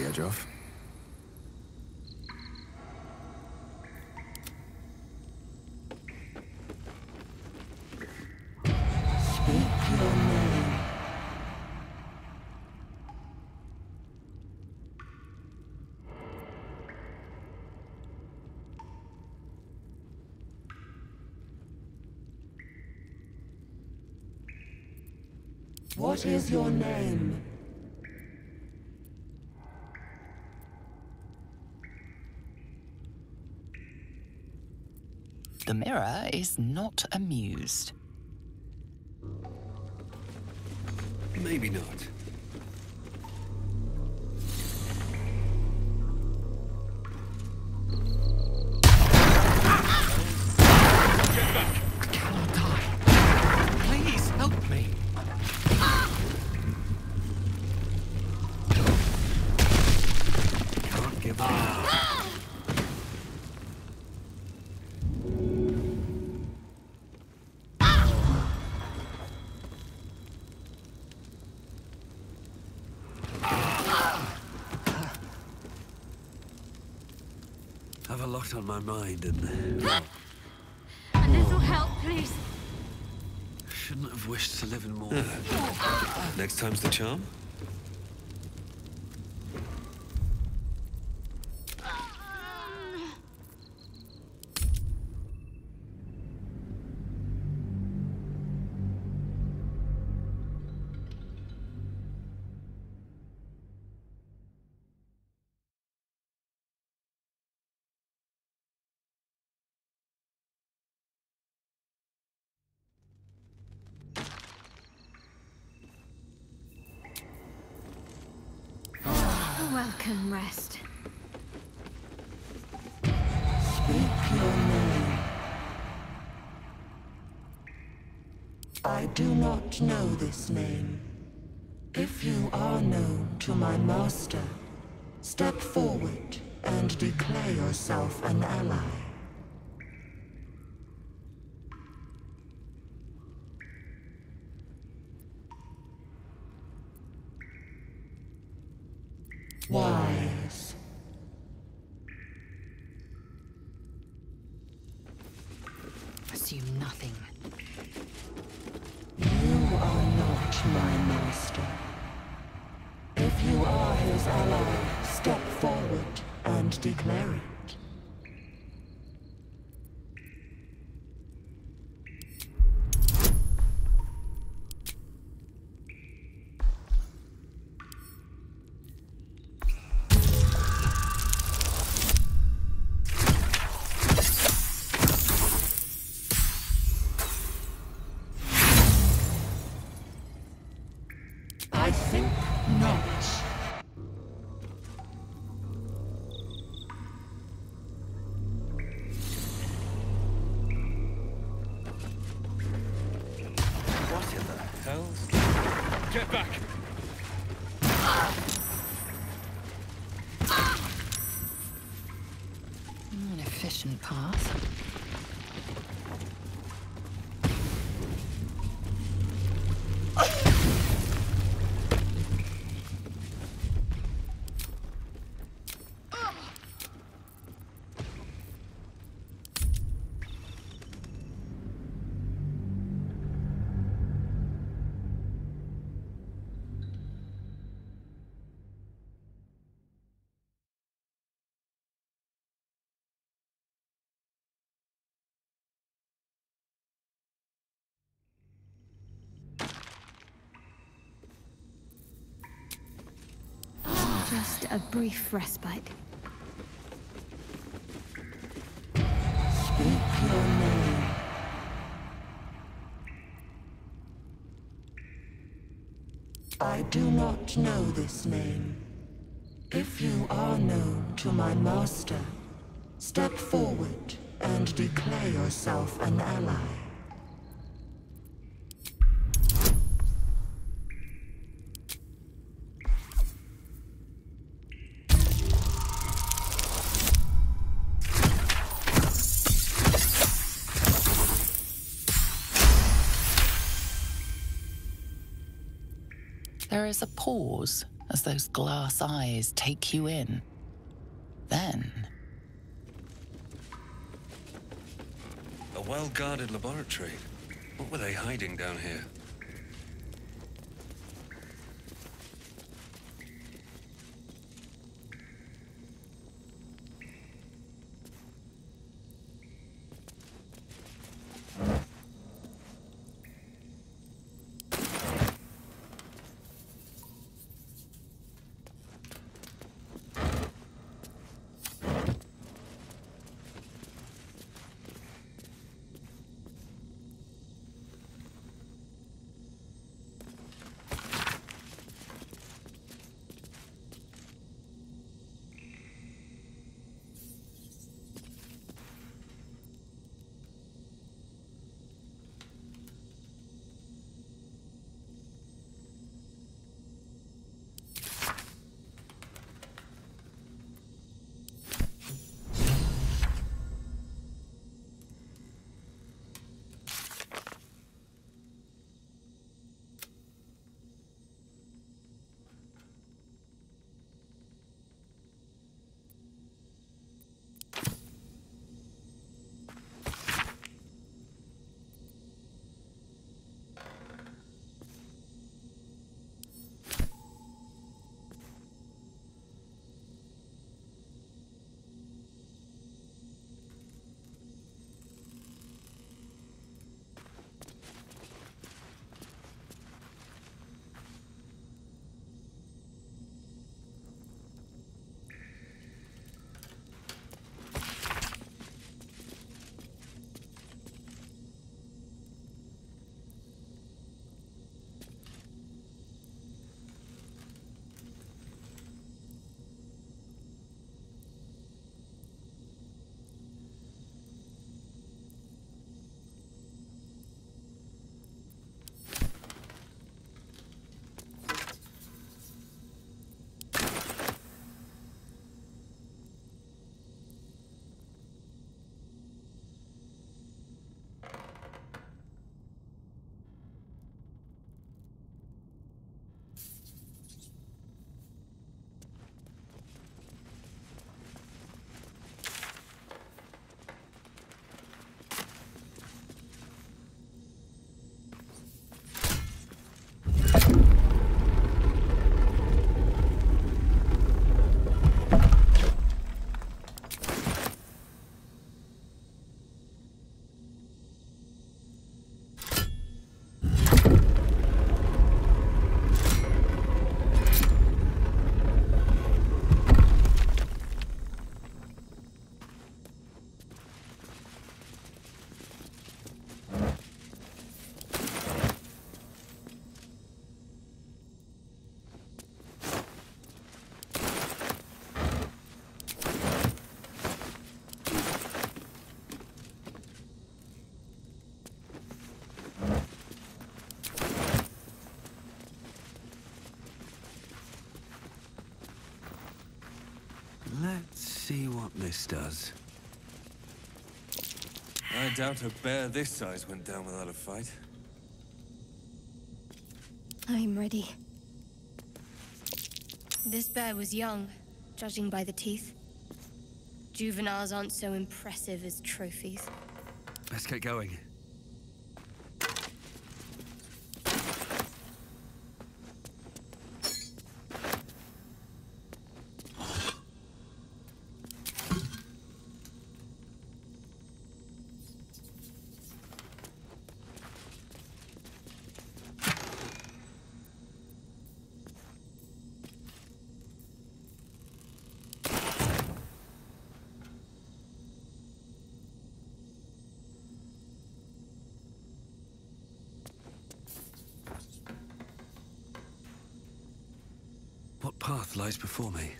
edge off. Speak your name. What is your name? The mirror is not amused. Maybe not. Get back! I cannot die. Please help me. Can't give up. Have a lot on my mind and... A little help, please. Shouldn't have wished to live in more. Next time's the charm? Welcome, rest. Speak your name. I do not know this name. If you are known to my master, step forward and declare yourself an ally. Wise. Assume nothing. You are not my master. If you are his ally, step forward and declare it. I think not. What in the hell? Get back! An efficient path. Just a brief respite. Speak your name. I do not know this name. If you are known to my master, step forward and declare yourself an ally. There is a pause as those glass eyes take you in. Then... A well-guarded laboratory. What were they hiding down here? Let's see what this does. I doubt a bear this size went down without a fight. I'm ready. This bear was young, judging by the teeth. Juveniles aren't so impressive as trophies. Let's get going. What path lies before me?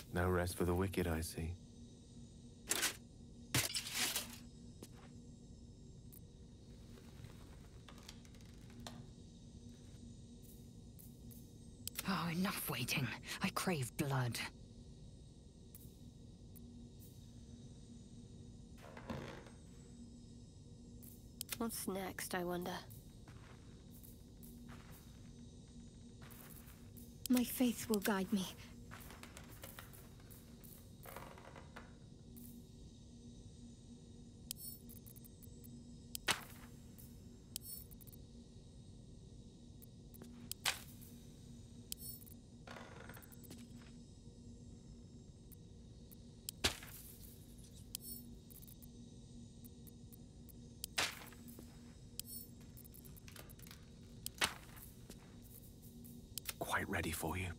No rest for the wicked, I see. Oh, enough waiting. I crave blood. What's next, I wonder? My faith will guide me. Quite ready for you.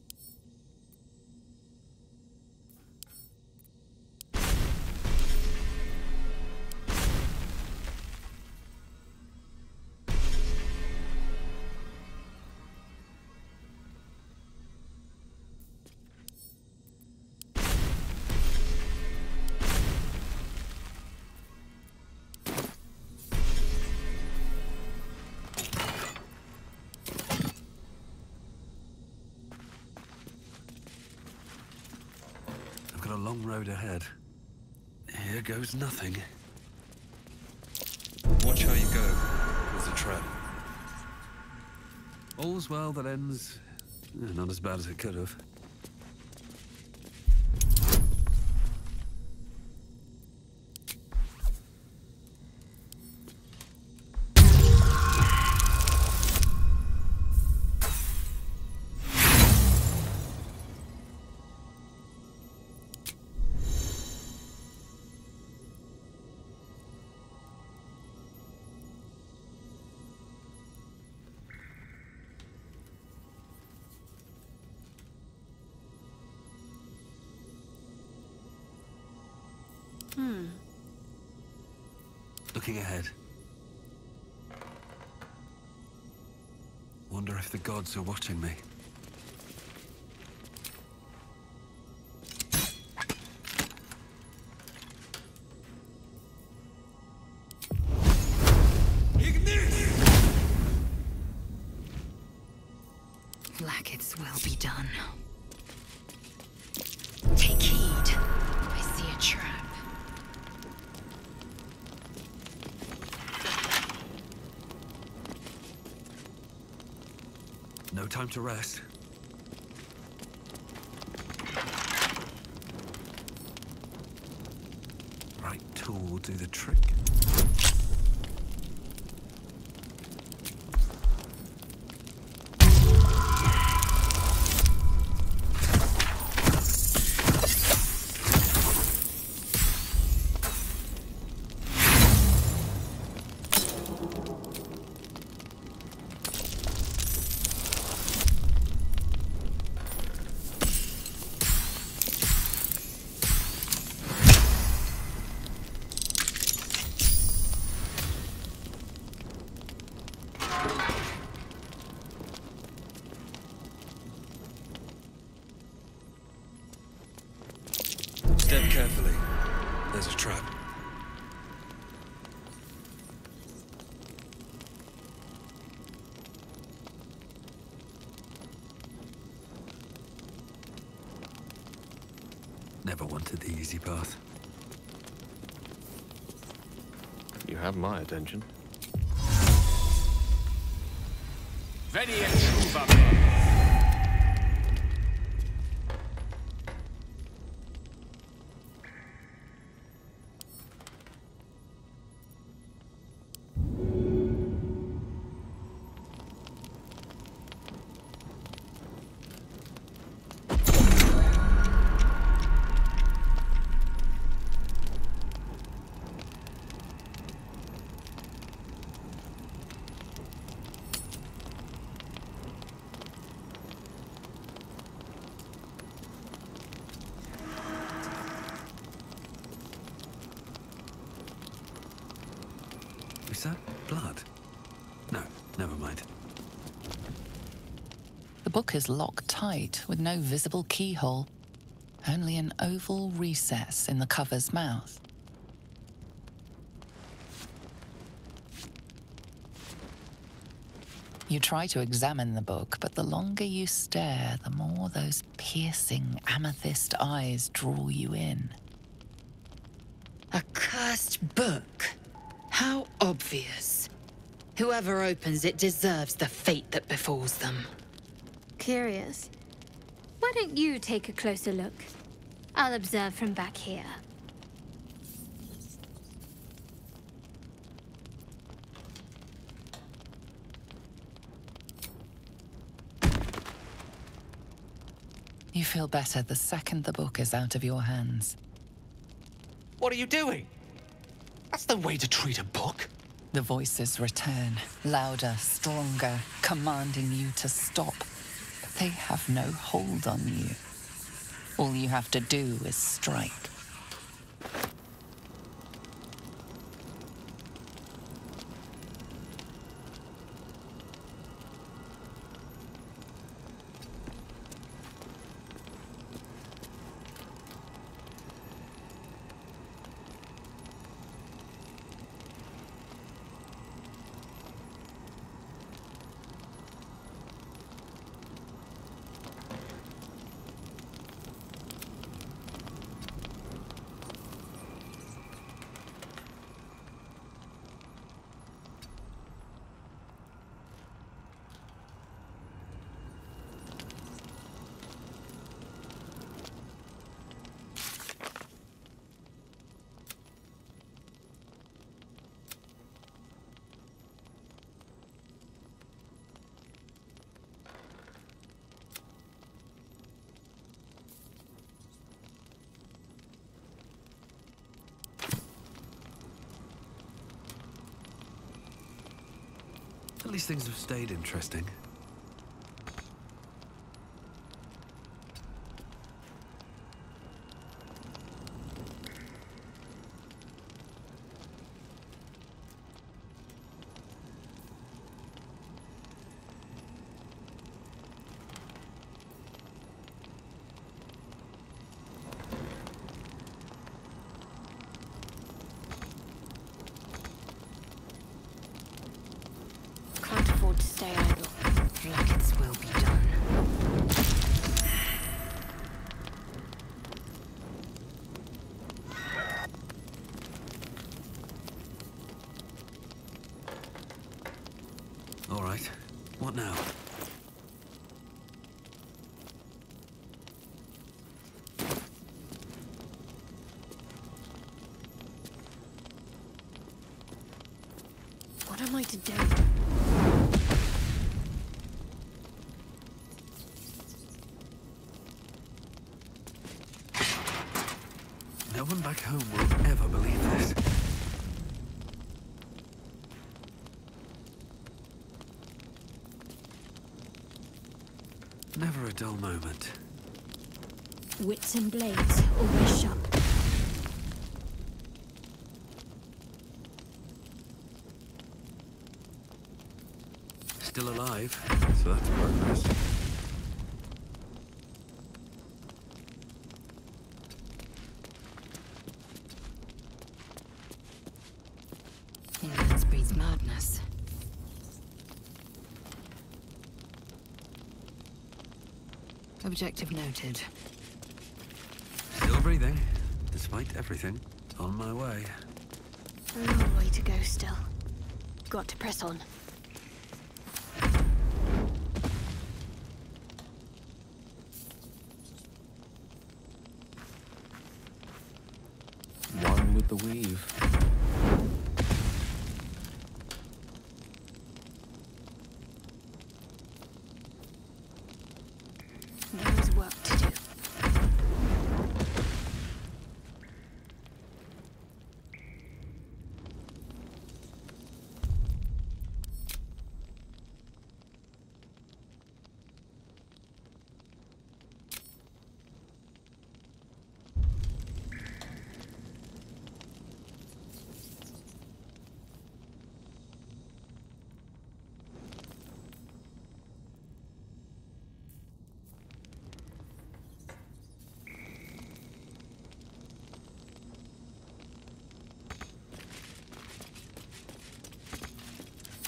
A long road ahead. Here goes nothing. Watch how you go. There's a trap. All's well that ends not as bad as it could have. Looking ahead. Wonder if the gods are watching me. Lackets will be done. Take heed. I see a trap. No time to rest. Right tool will do the trick. Step carefully. There's a trap. Never wanted the easy path. You have my attention. Is that blood? No, never mind. The book is locked tight with no visible keyhole. Only an oval recess in the cover's mouth. You try to examine the book, but the longer you stare, the more those piercing amethyst eyes draw you in. A cursed book. How obvious. Whoever opens it deserves the fate that befalls them. Curious. Why don't you take a closer look? I'll observe from back here. You feel better the second the book is out of your hands. What are you doing? That's the way to treat a book. The voices return, louder, stronger, commanding you to stop. But they have no hold on you. All you have to do is strike. At least things have stayed interesting. Can't afford to stay idle. Blackets will be done. All right. What now? What am I to do? No one back home will ever believe this. Never a dull moment. Wits and blades always sharp. Still alive, so that's progress. Ignorance breeds madness. Objective noted. Still breathing, despite everything. On my way. A long way to go still. Got to press on. One with the weave. There is work to do.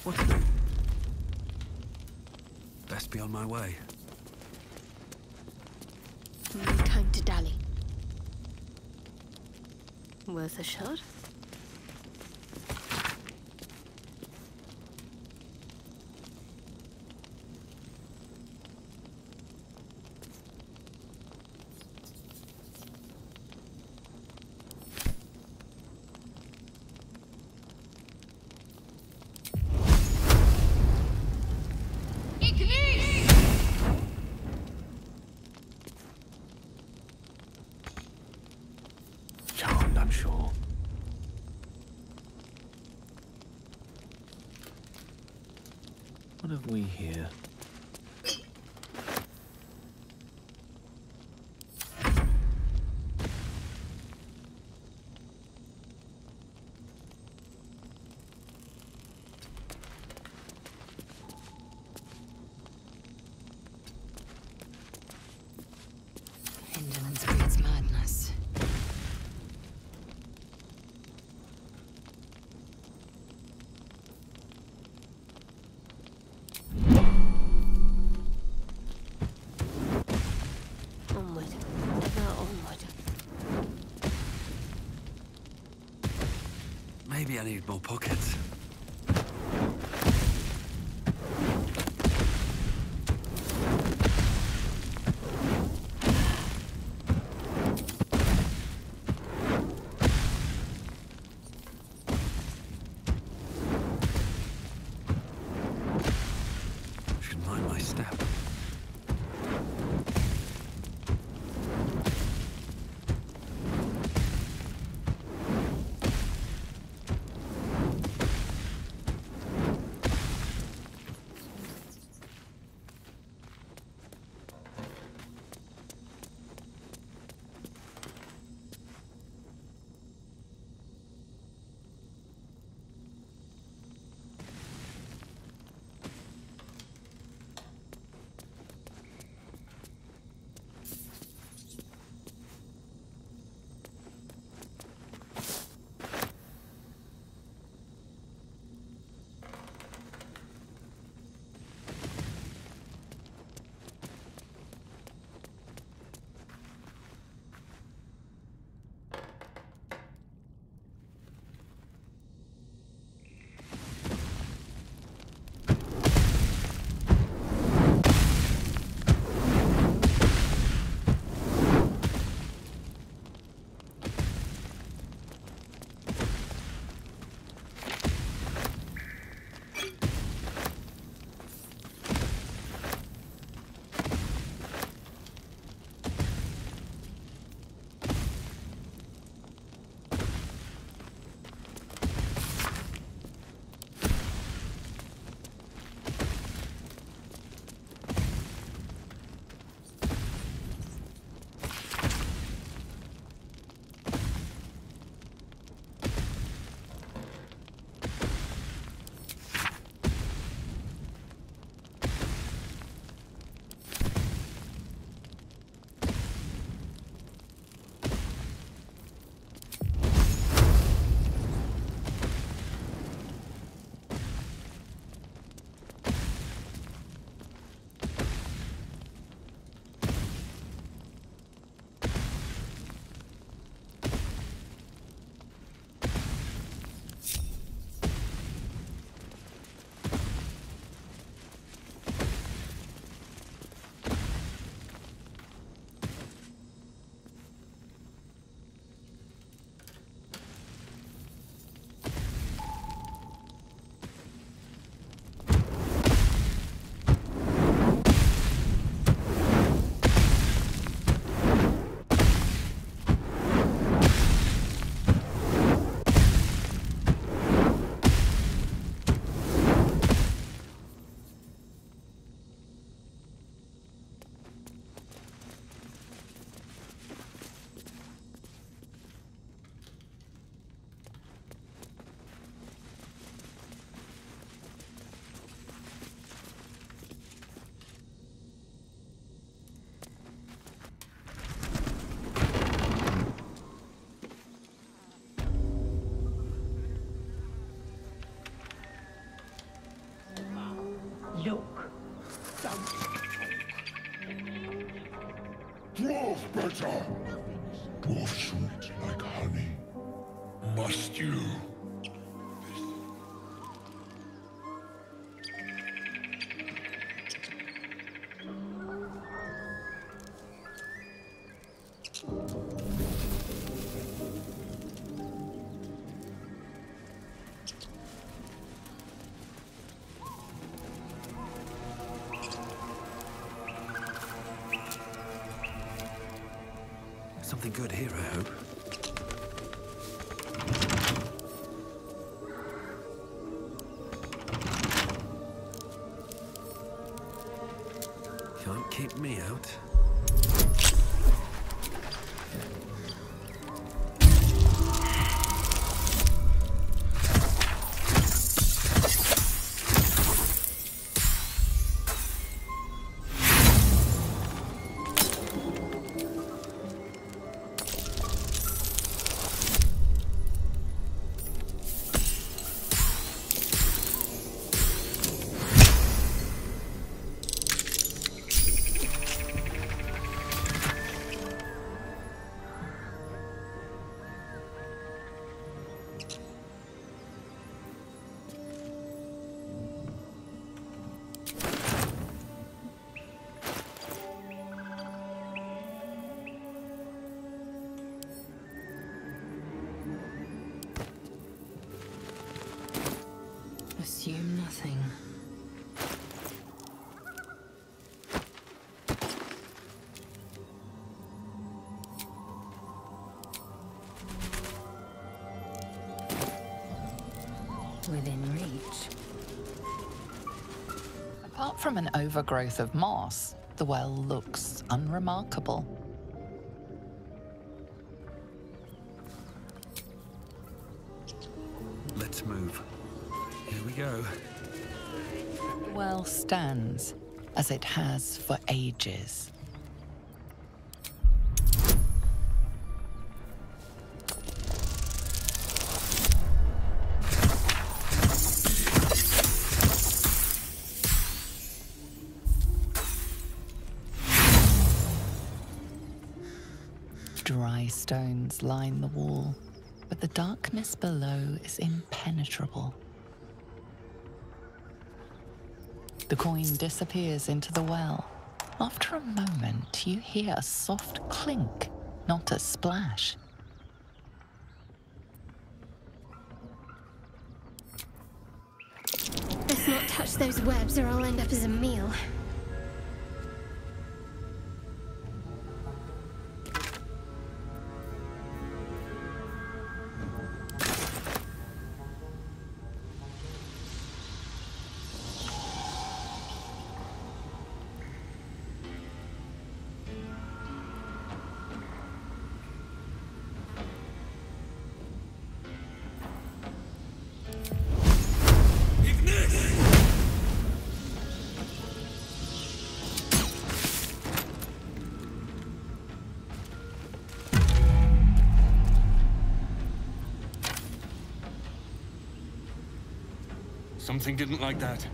What? Best be on my way. No time to dally. Worth a shot? Charmed, I'm sure. What have we here? Indolence breeds madness. Onward. Ever onward. Maybe I need more pockets. Should mind my step. Better. Dwarf sweet like honey. Must you? Something good here, I hope. Can't keep me out. Assume nothing. Within reach. Apart from an overgrowth of moss, the well looks unremarkable. Let's move. Here we go. The well stands, as it has for ages. Dry stones line the wall, but the darkness below is impenetrable. The coin disappears into the well. After a moment, you hear a soft clink, not a splash. Let's not touch those webs or I'll end up as a meal. Something didn't like that.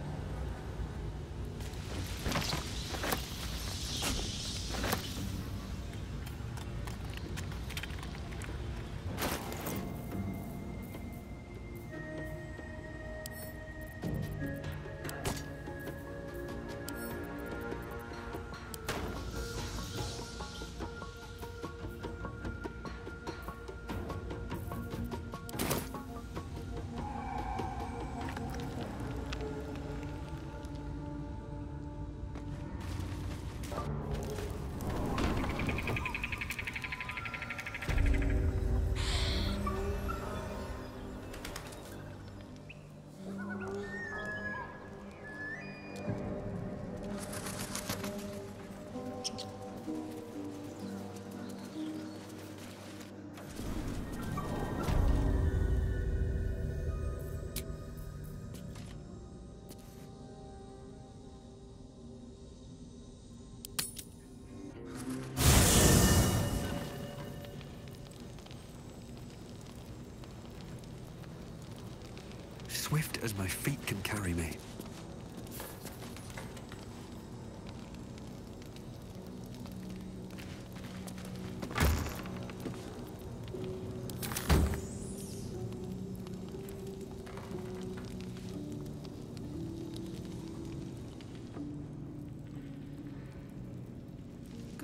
Swift as my feet can carry me.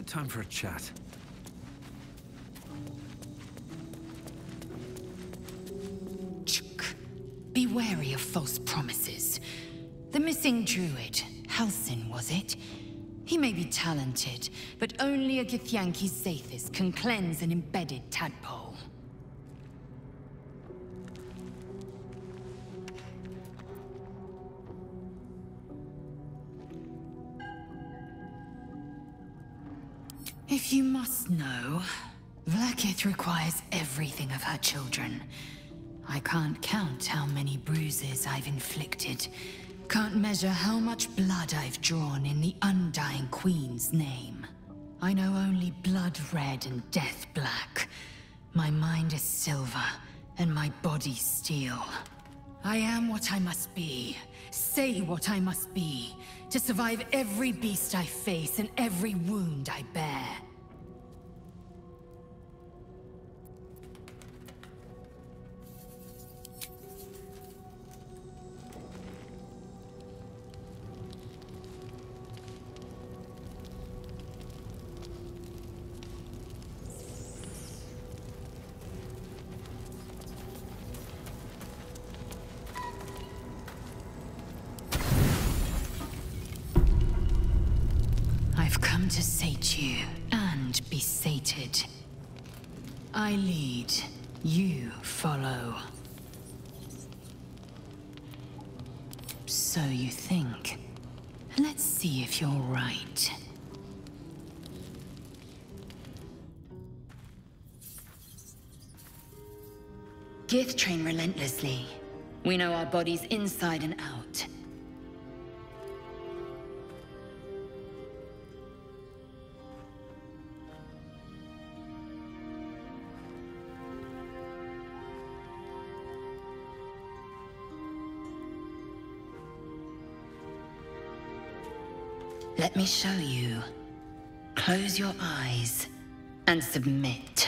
Time for a chat. Be wary of false promises. The missing druid, Halsin, was it? He may be talented, but only a Githyanki's Zathis can cleanse an embedded tadpole. If you must know, Vlaakith requires everything of her children. I can't count how many bruises I've inflicted. Can't measure how much blood I've drawn in the Undying Queen's name. I know only blood red and death black. My mind is silver, and my body steel. I am what I must be, say what I must be, to survive every beast I face and every wound I bear. I've come to sate you and be sated. I lead, you follow. So you think. Let's see if you're right. Gith train relentlessly. We know our bodies inside and out. Let me show you. Close your eyes and submit.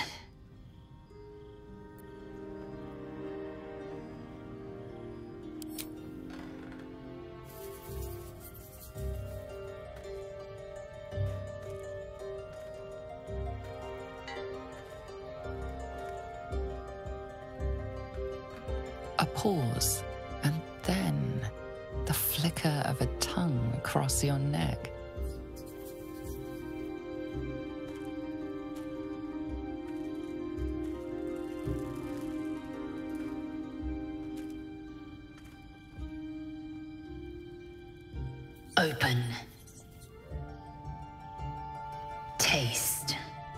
A pause, and then the flicker of a tongue across your neck. Open. Taste.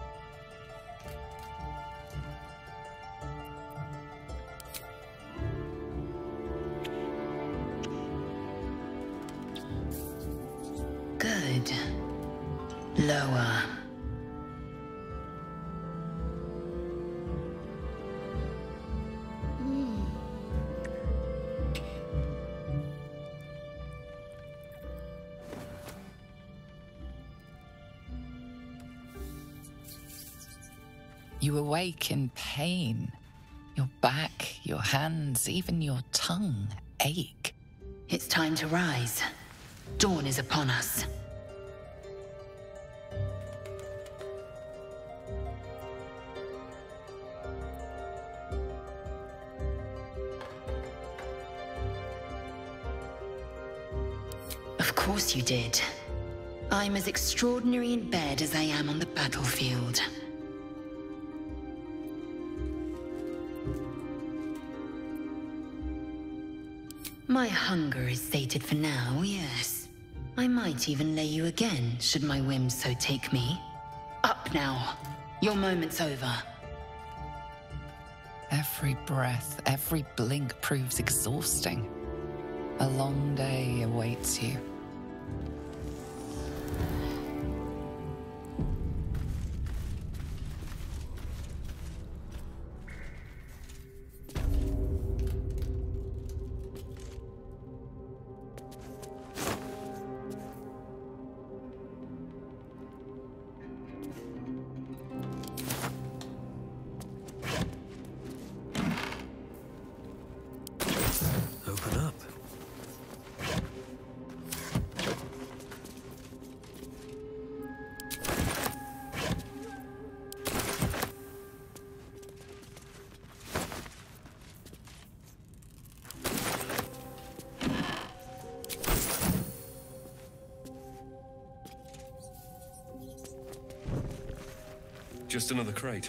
Good. Lower. You awake in pain. Your back, your hands, even your tongue ache. It's time to rise. Dawn is upon us. Of course you did. I'm as extraordinary in bed as I am on the battlefield. My hunger is sated for now, yes. I might even lay you again, should my whims so take me. Up now. Your moment's over. Every breath, every blink proves exhausting. A long day awaits you. Just another crate.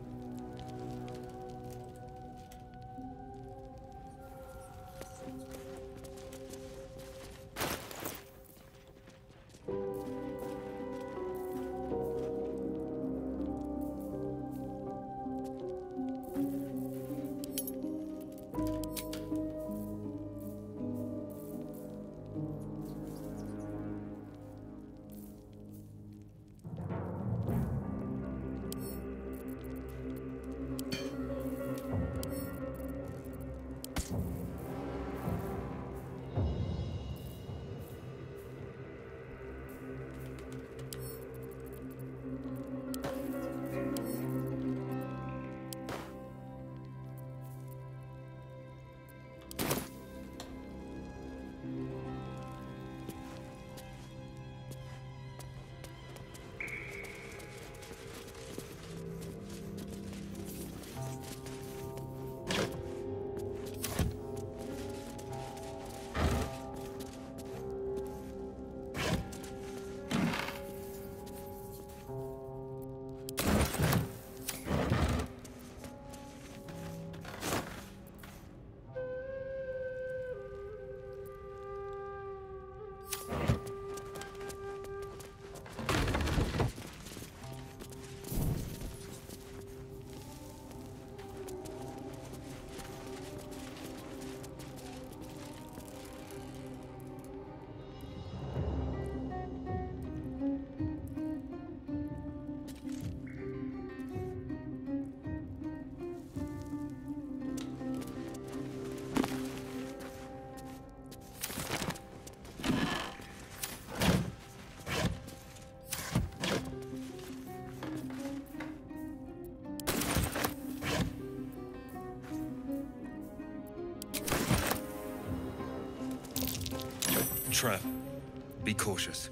Trap. Be cautious.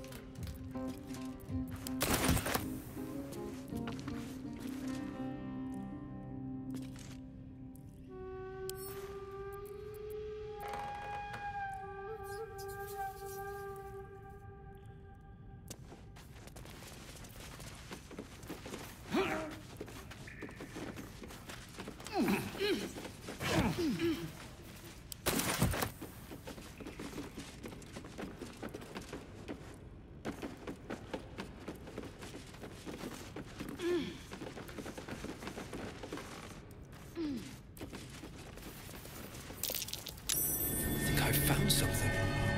I found something.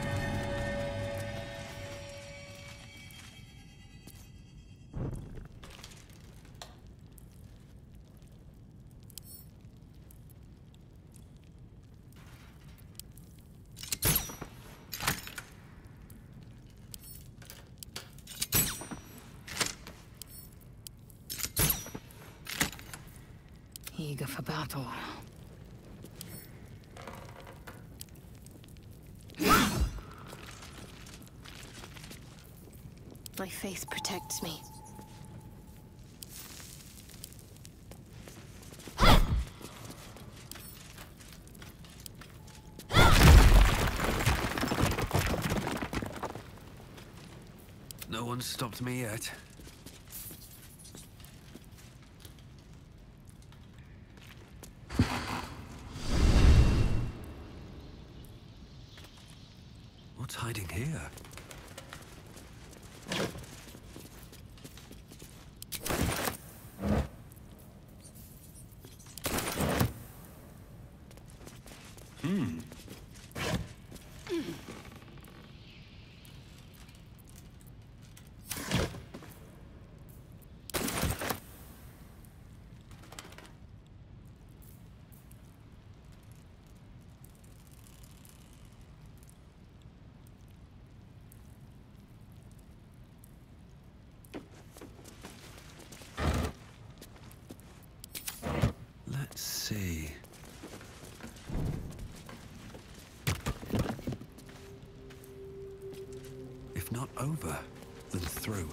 Eager for battle. My faith protects me. No one's stopped me yet. What's hiding here? Let's see. If not over, then through.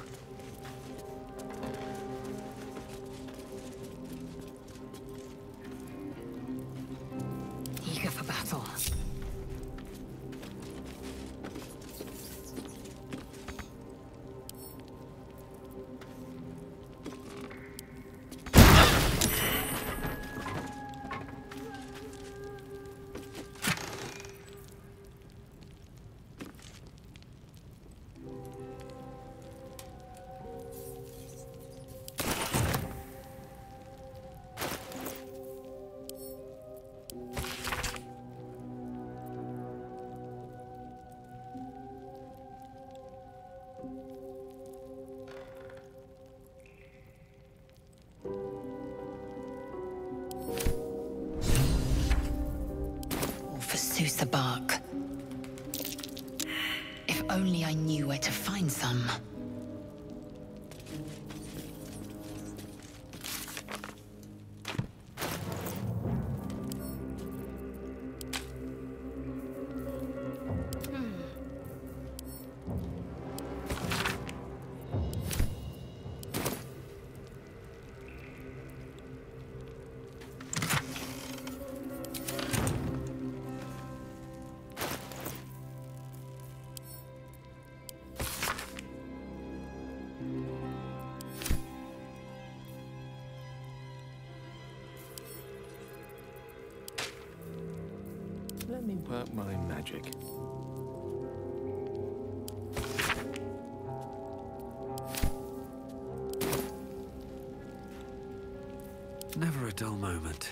Eager for battle. Susa bark. If only I knew where to find some. Let me work my magic. Never a dull moment.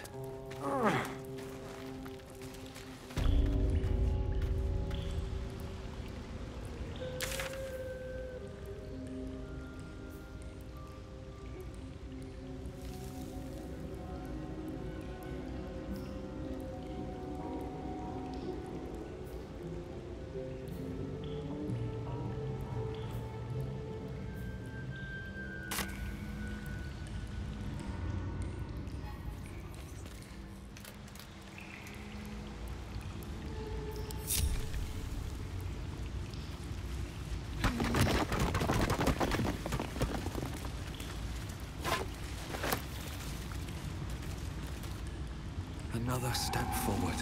Another step forward.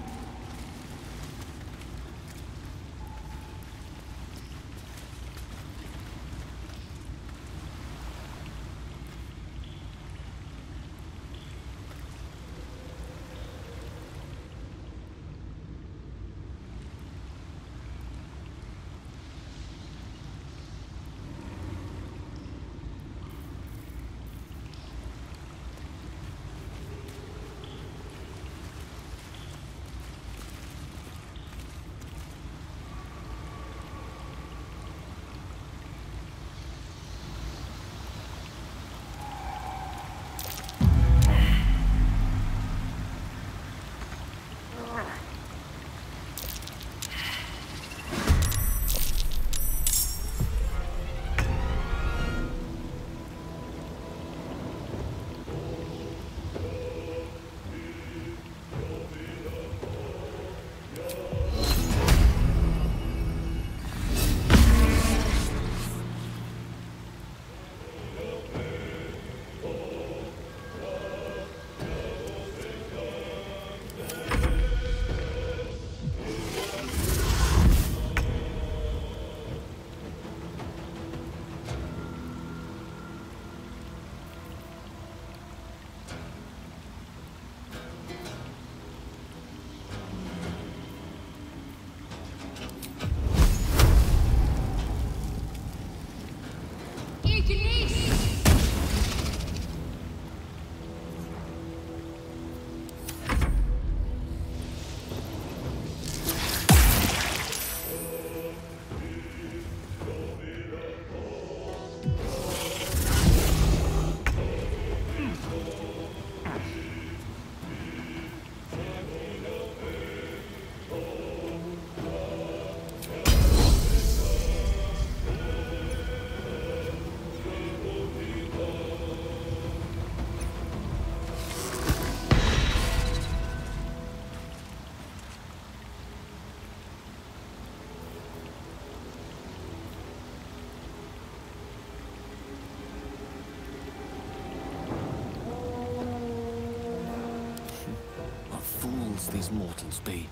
These mortals be.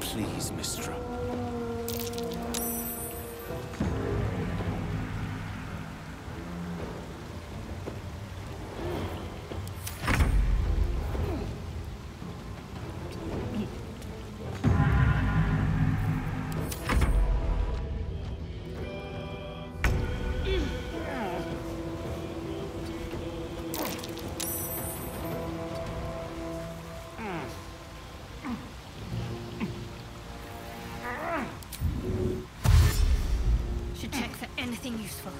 Please, Mistra. Should check for anything useful.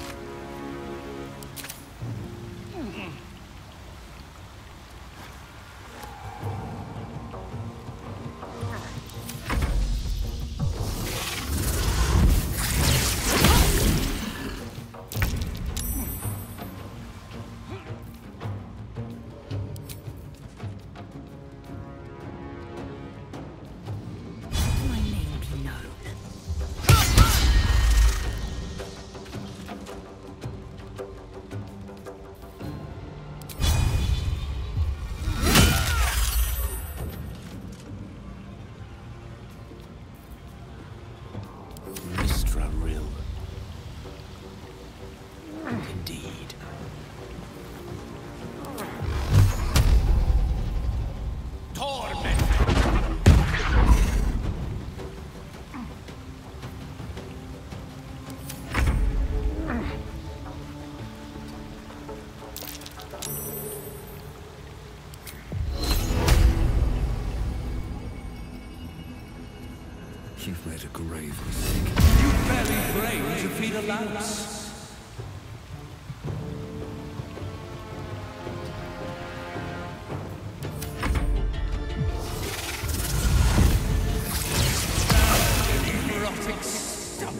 My name be known. Mistra Rill. Indeed. You've made a grave mistake. You barely brain to feed a lance. Neurotic stuff.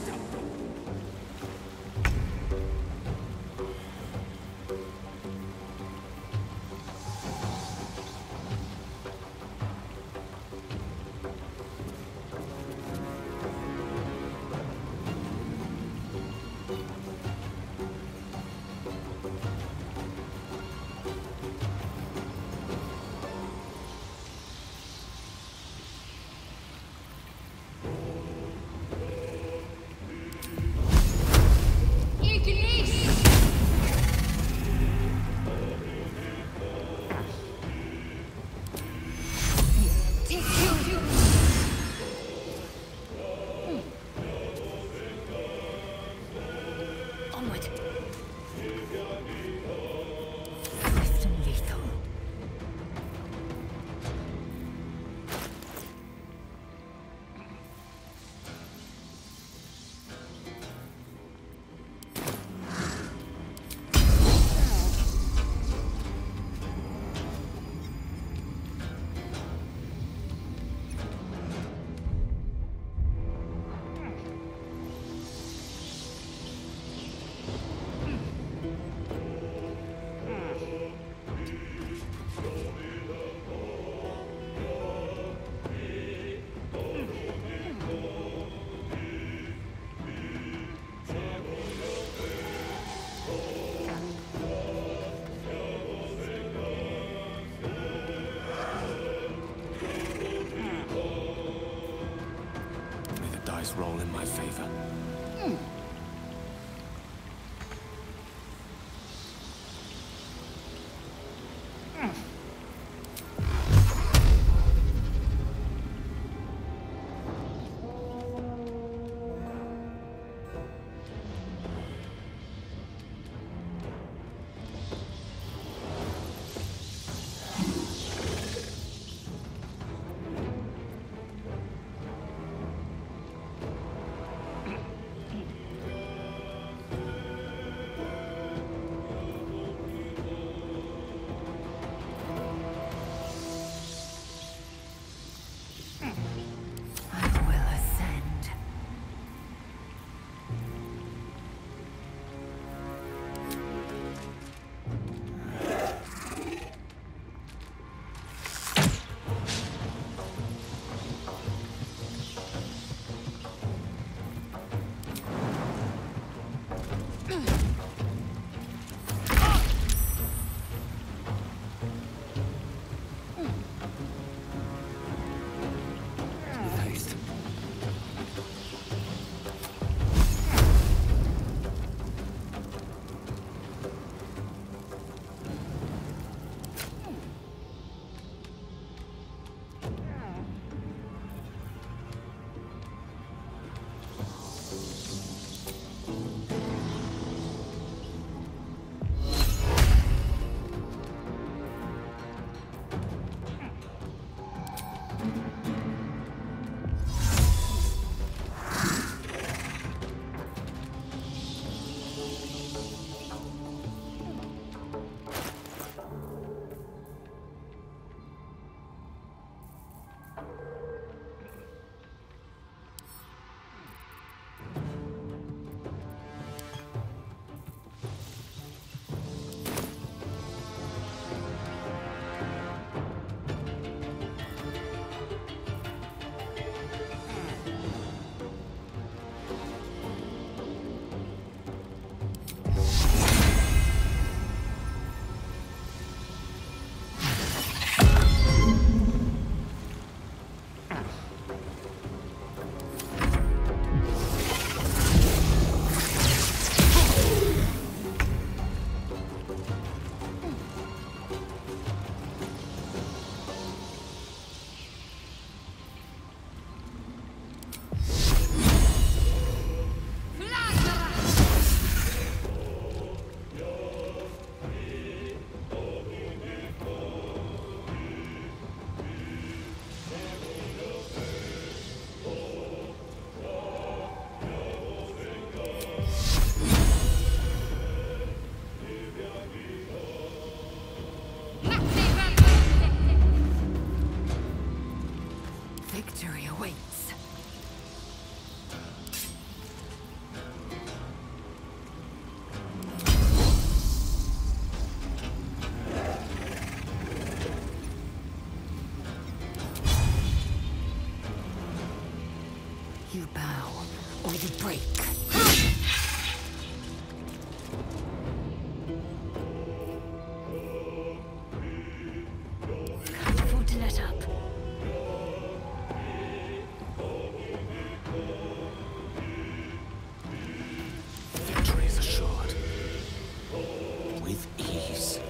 Onward. Swift and lethal. May the dice roll in my favor. Victory awaits. You bow, or you break. Can't afford to let up. Victory is assured. With ease.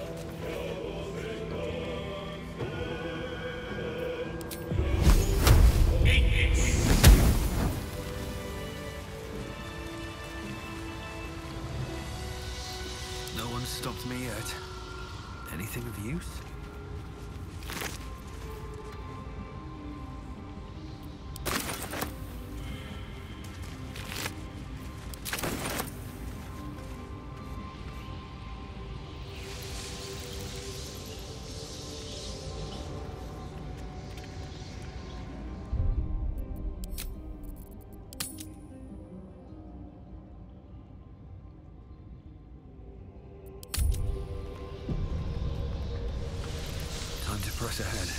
No one stopped me yet. Anything of use? Time to press ahead.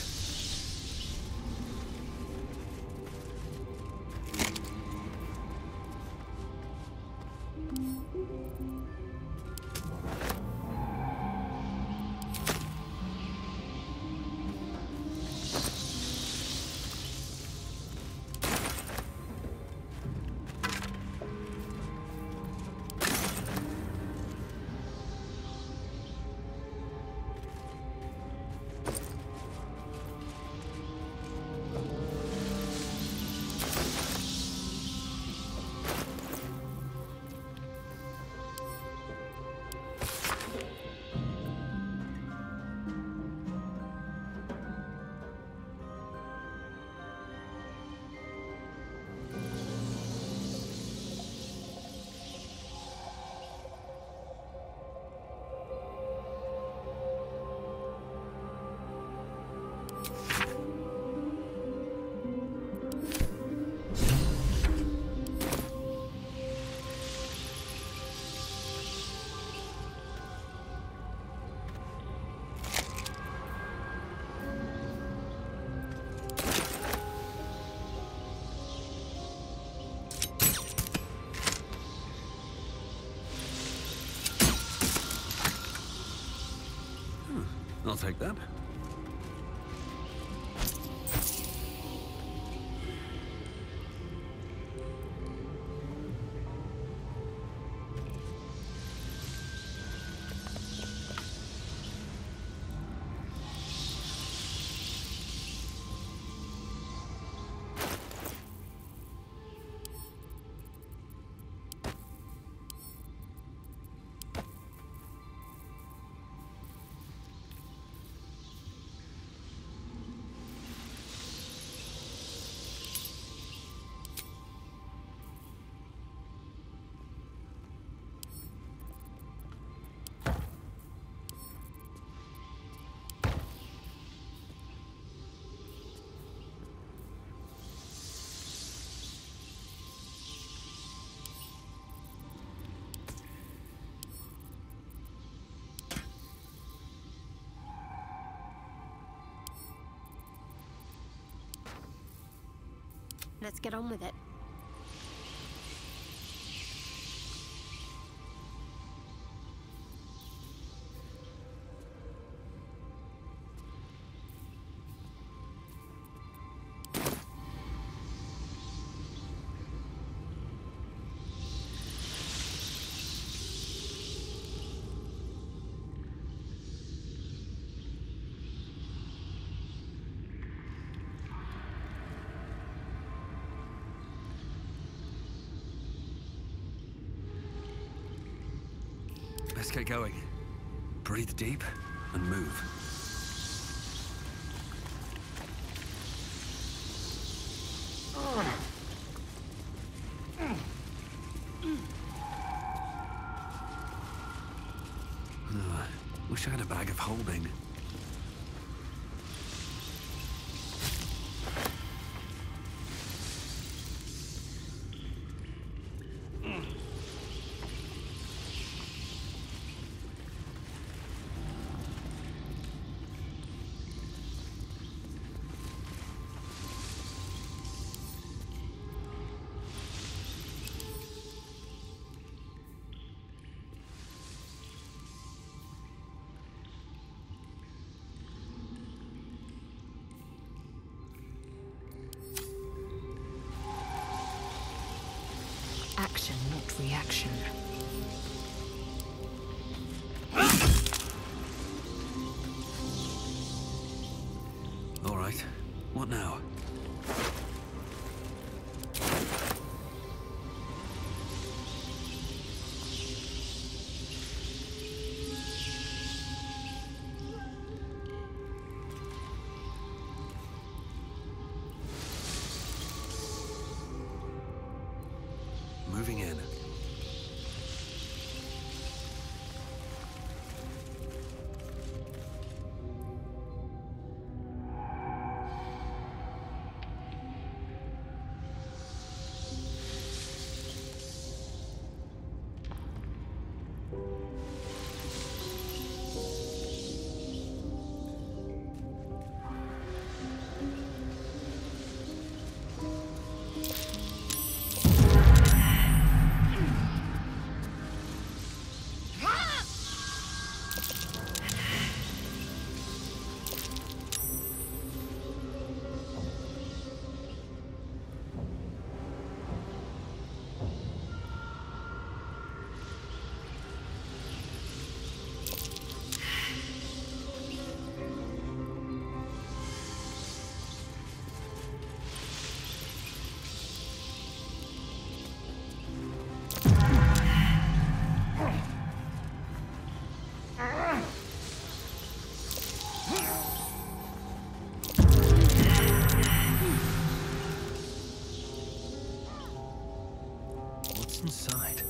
I'll take that. Let's get on with it. Let's get going. Breathe deep and move. Wish I had a bag of holding. action, not reaction. All right. What now? Moving in. Inside.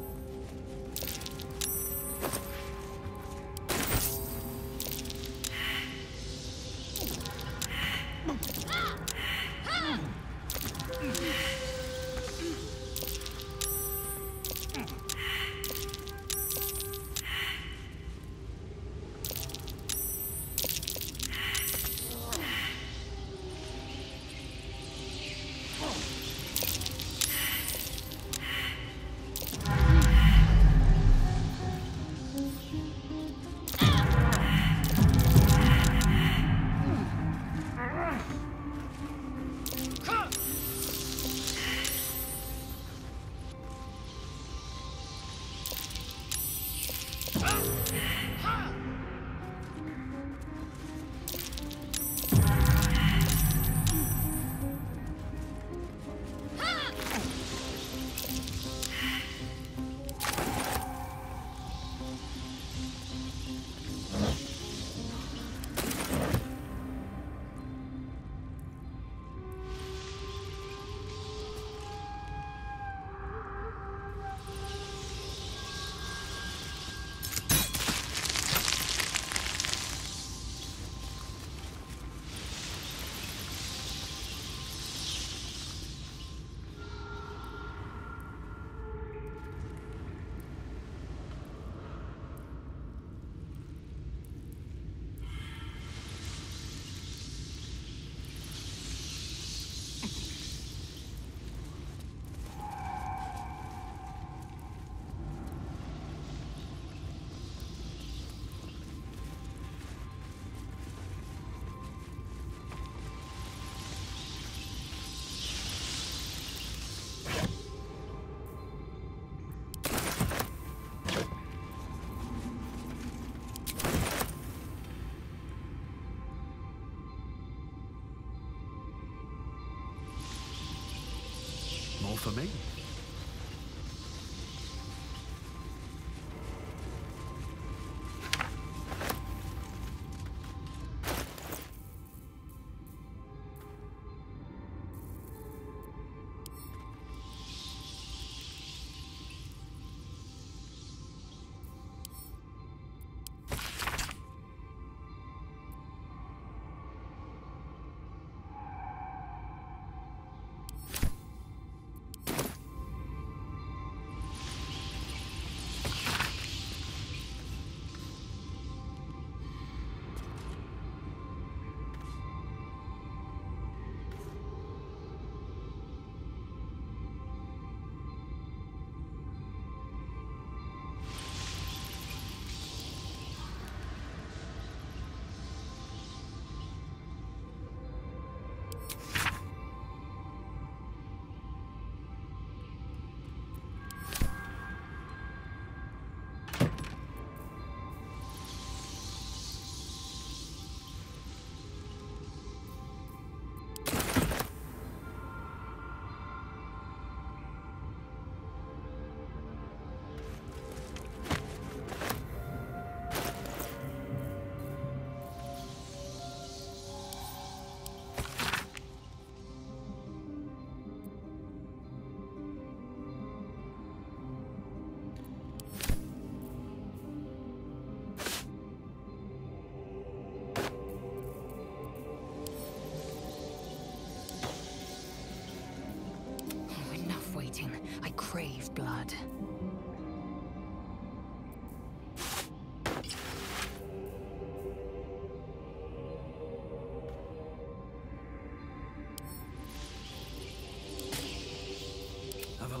More for me.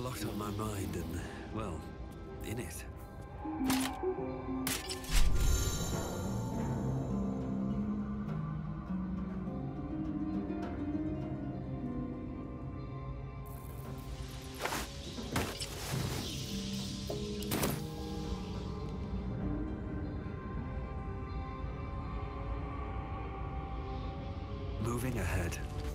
lot on my mind and, well, in it. Moving ahead.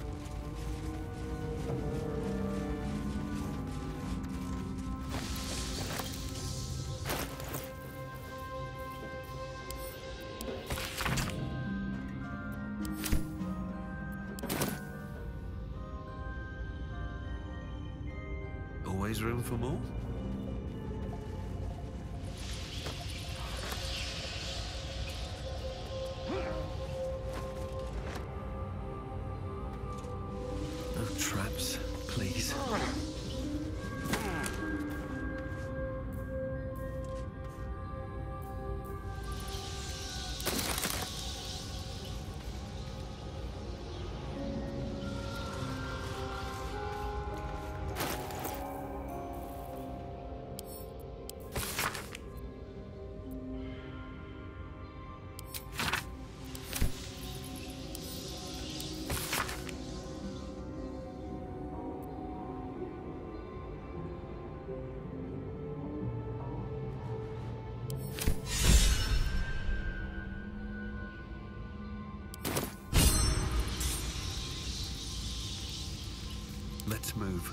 Always room for more? No traps, please. Let's move.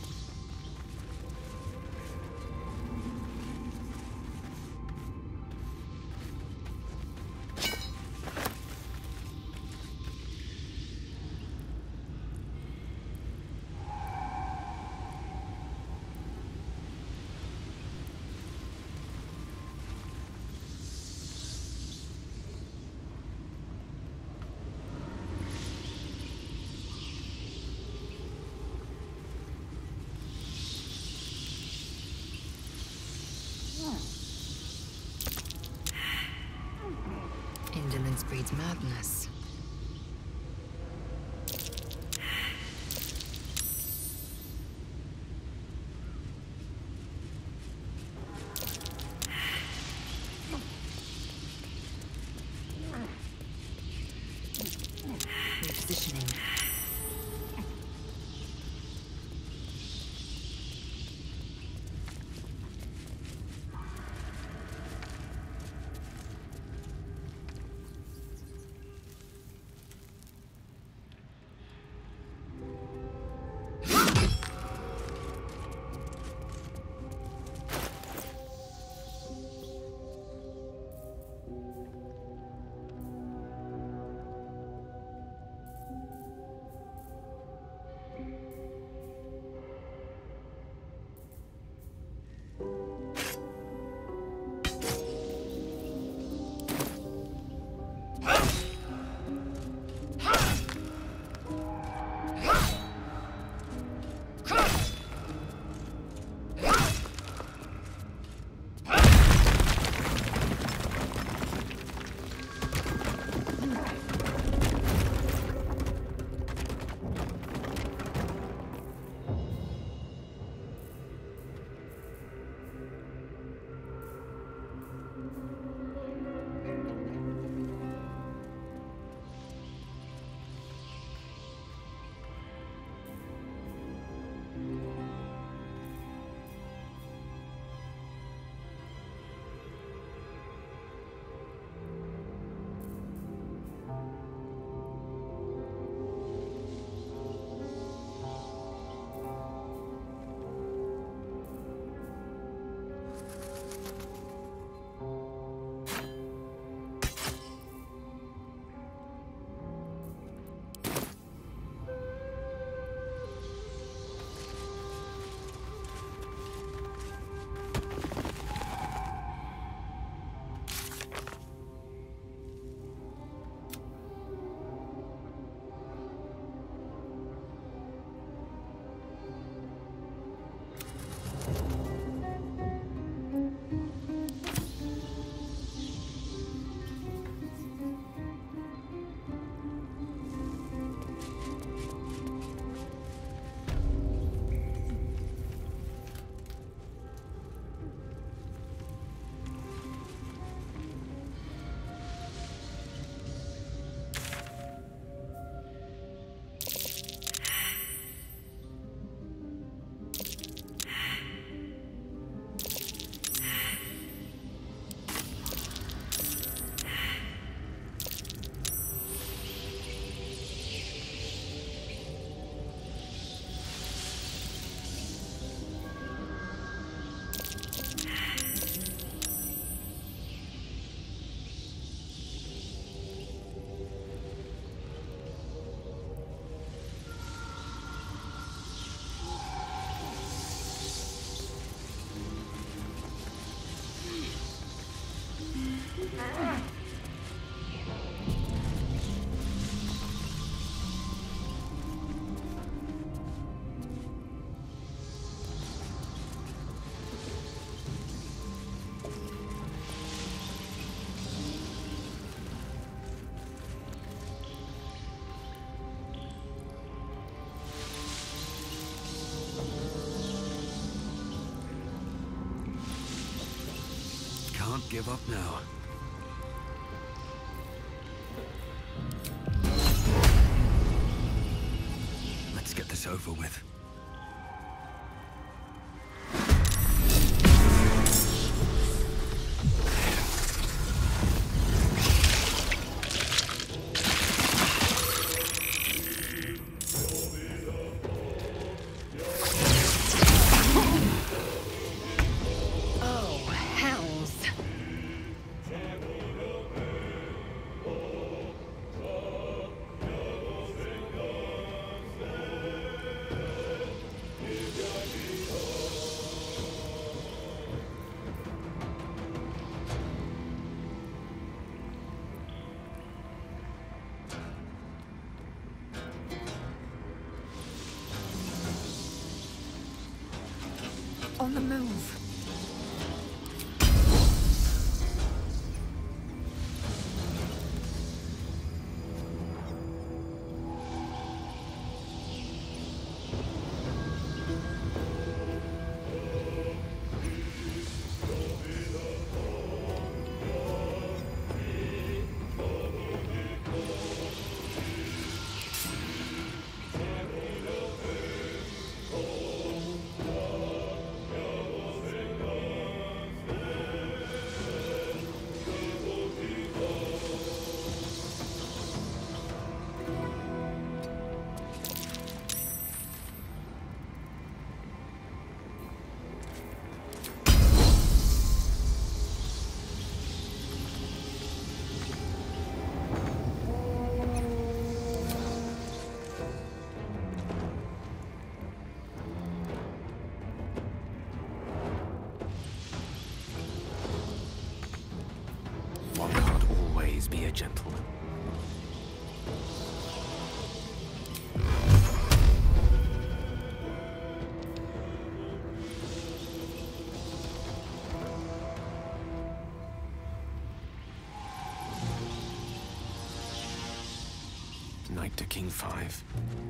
Indolence breeds madness. Repositioning. give up now. Let's get this over with. On the move. Be a gentleman. Knight to King 5.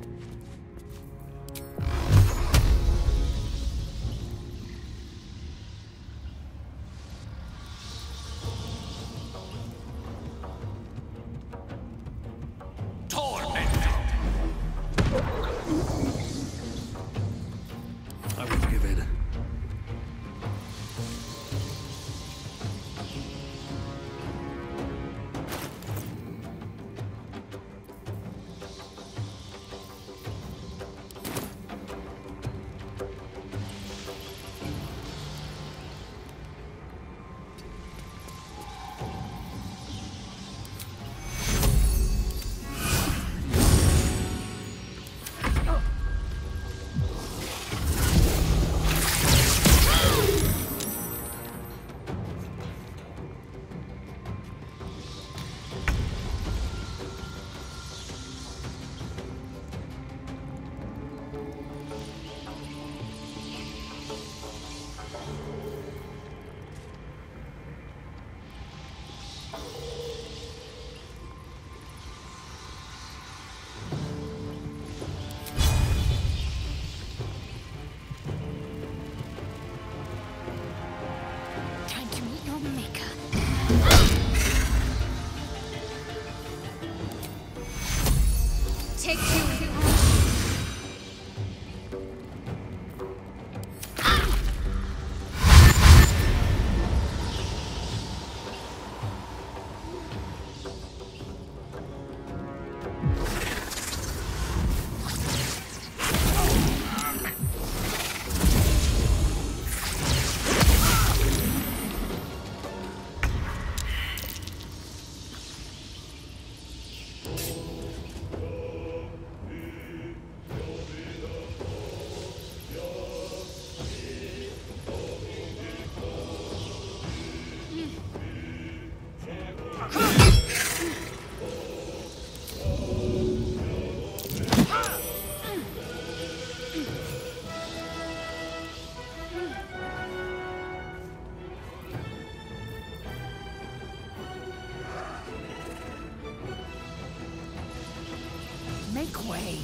Make way.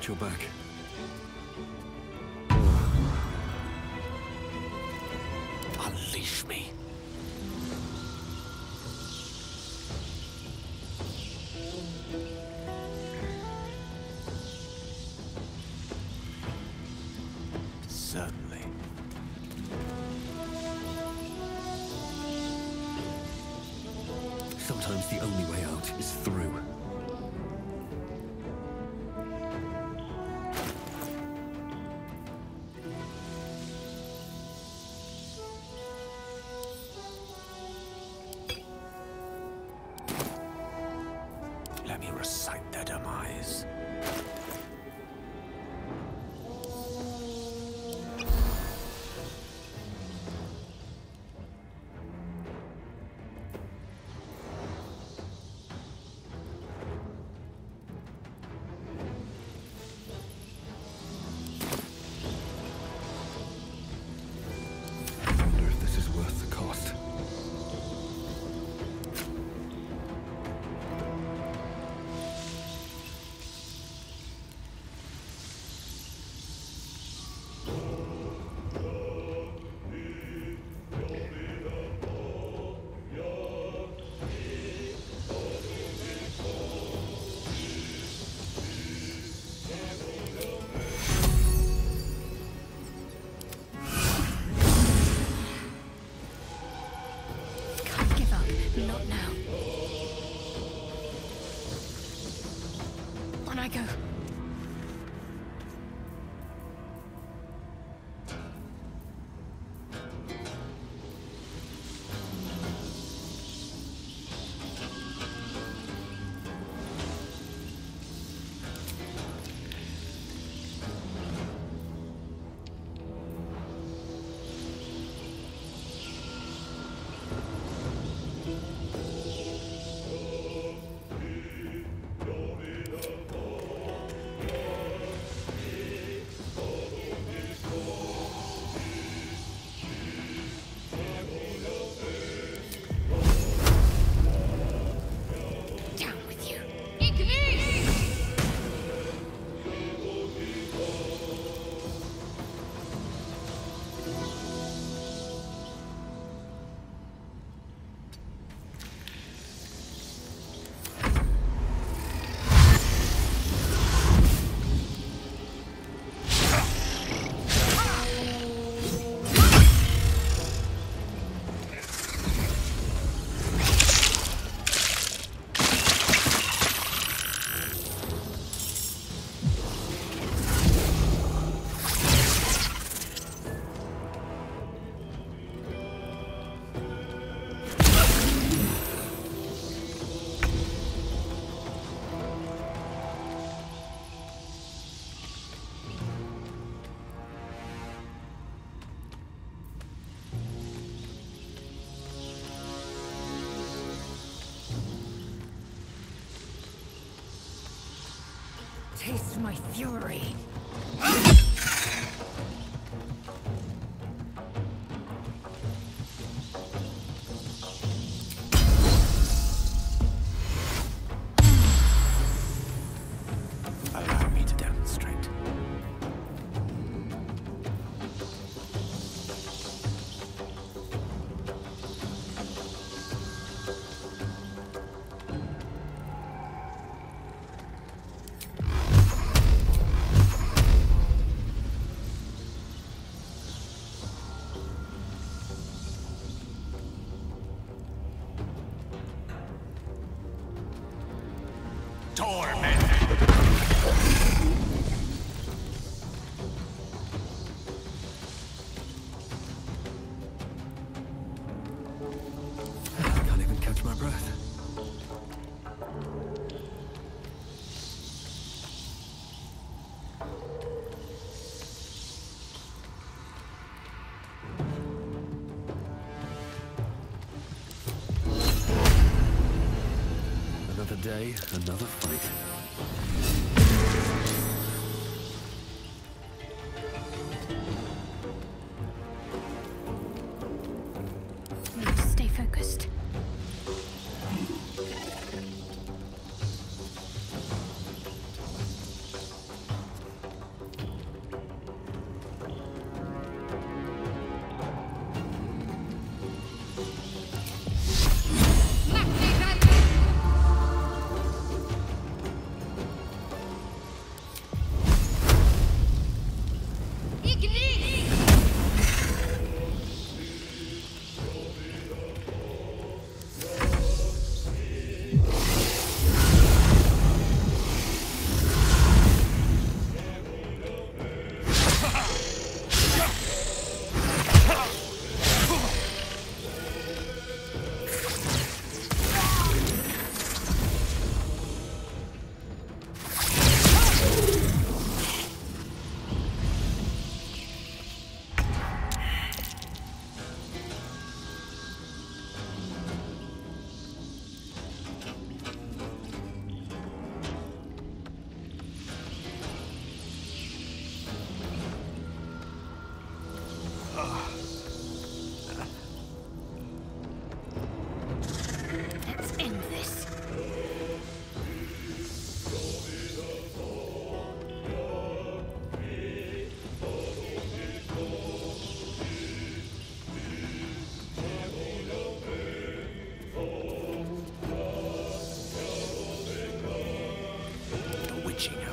got your back. Unleash me. Certainly. Sometimes the only way out is through. Let me recite their demise. I wonder if this is worth the cost. Can't give up. Not now. On I go. Down with you. Taste my fury. Allow me to demonstrate. I can't even catch my breath. Another day, another fight. Need to stay focused. Let's end this. The witching hour.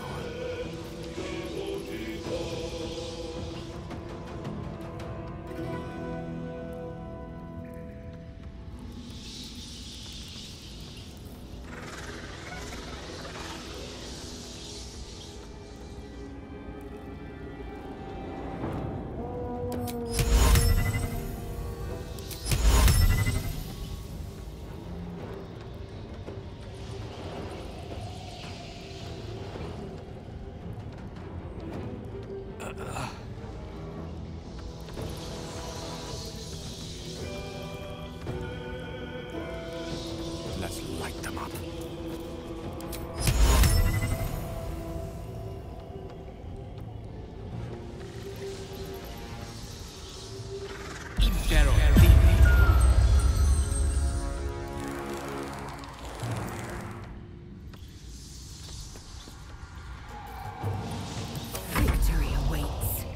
Let's light them up. Victory awaits.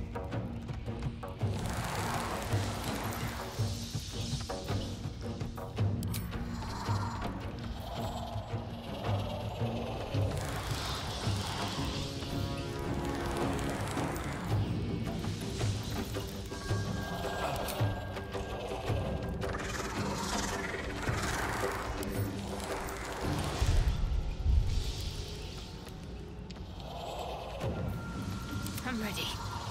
I'm ready.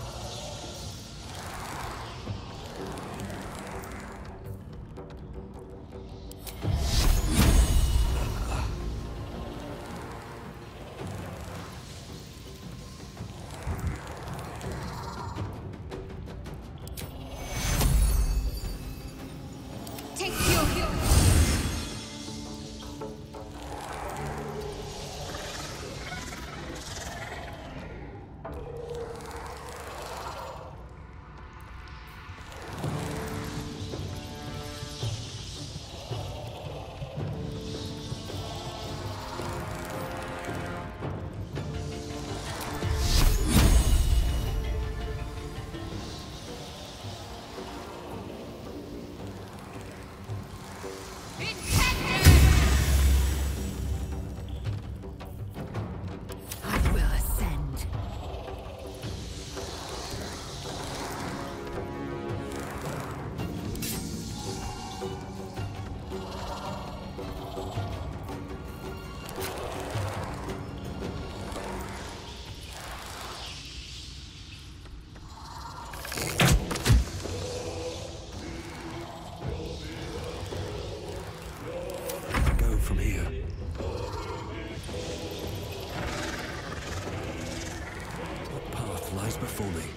Take your heal. I will ascend. Go from here. What path lies before me?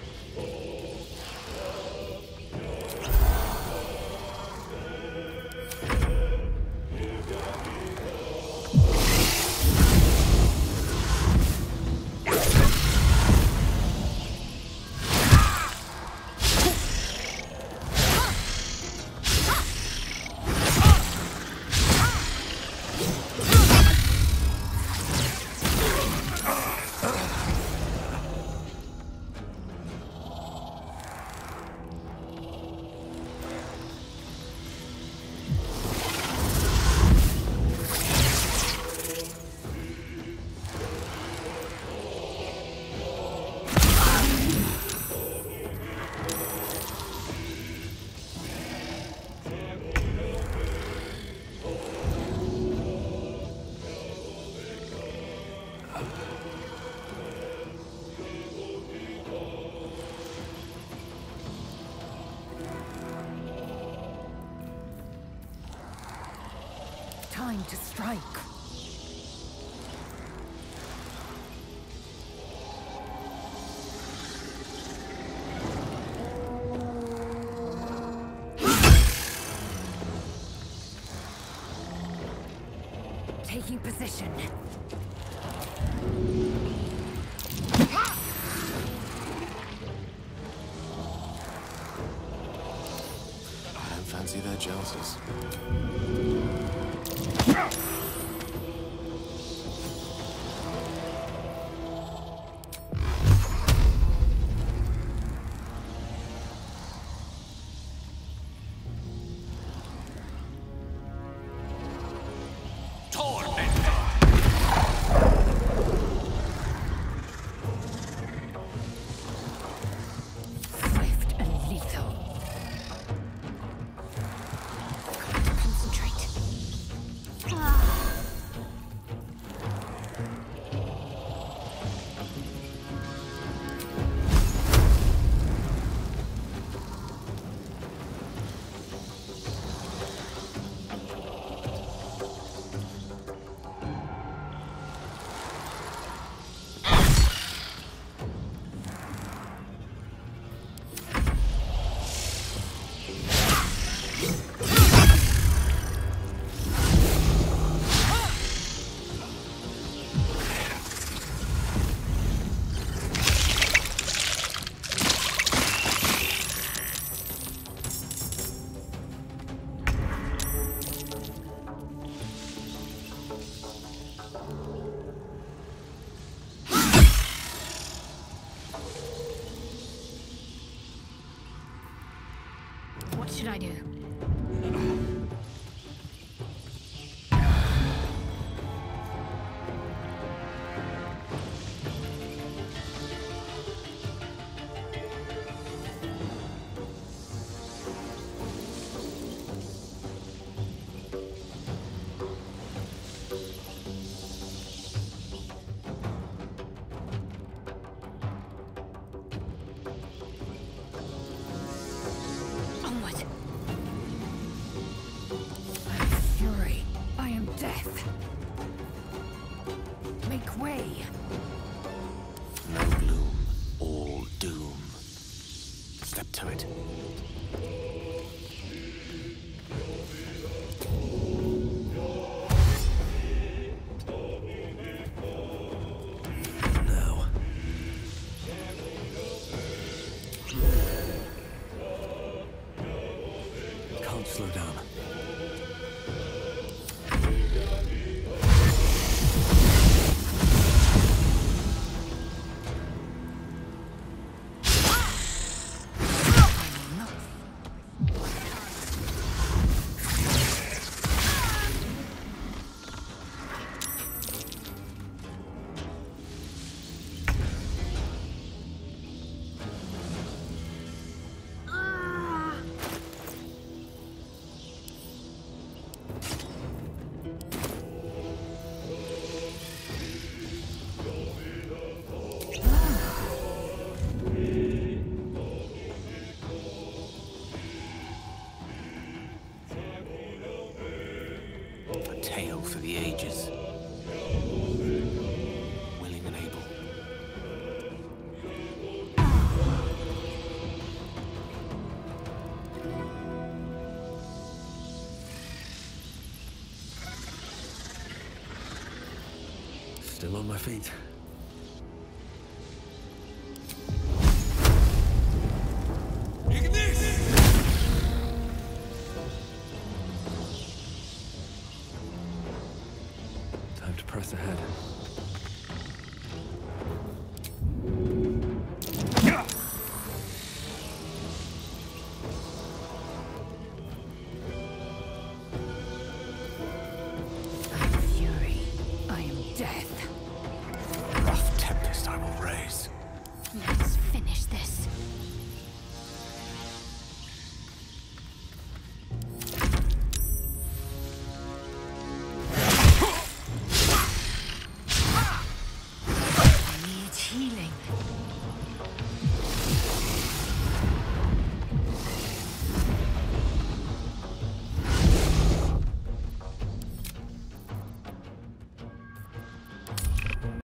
Time to strike. Taking position. chances. Swift and lethal. Got to concentrate. What should I do? Onward. I am fury. I am death. Make way. No gloom, all doom. Step to it. Now. Can't slow down. A tale for the ages. Willing and able. Still on my feet.